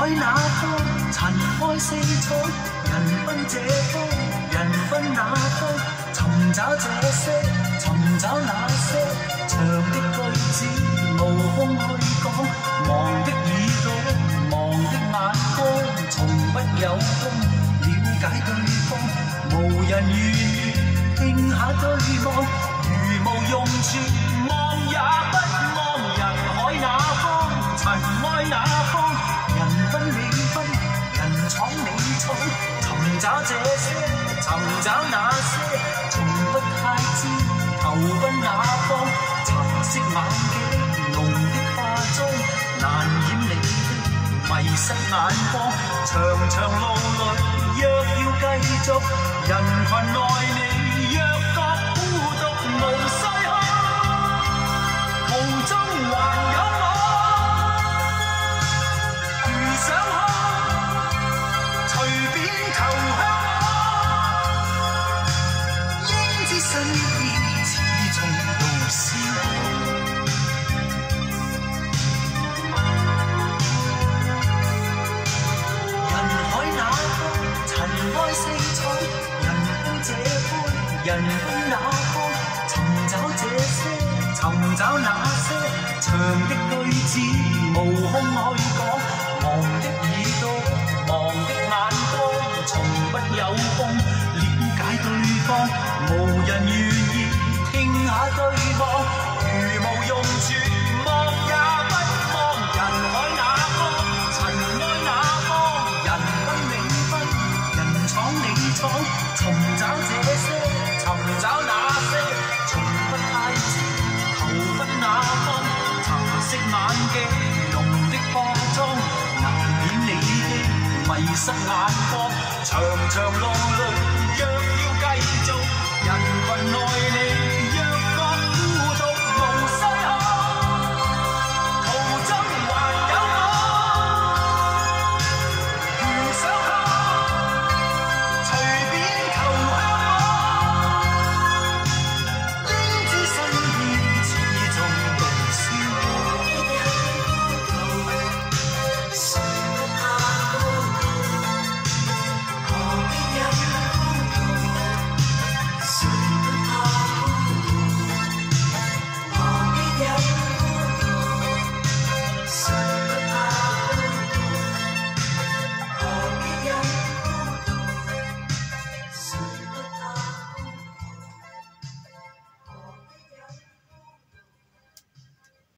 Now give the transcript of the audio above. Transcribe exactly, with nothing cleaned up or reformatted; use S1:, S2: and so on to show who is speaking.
S1: 海那方，尘埃四彩，人奔这方，人奔那方，寻找这些，寻找那些，长的句子无空去讲，忙的耳朵，忙的眼光，从不有空了解对方，无人願意聽下對望，如無用處望也不望，人海那方，塵埃那方，人奔你奔，人闖你闖，尋找這些，尋找那些，從不太知投奔哪方，橙色眼鏡，濃的化妝，難掩你的迷失眼光，長長路裏若要繼續，人群內你若覺孤獨無須哭，途中還有我，如想哭，隨便投向我，應知身邊始終都是我。塵埃四彩，人奔這方，人奔那方，尋找這些，尋找那些，長的句子無空去講，忙的耳朵，忙的眼光，從不有空了解對方，無人願意聽下對望，如無用處望也不望，人海那方，塵埃那方，人奔你奔。闖你闖，尋找這些，尋找那些，從不太知投奔哪方，橙色眼鏡，濃的化妝，難掩你的迷失眼光，長長路。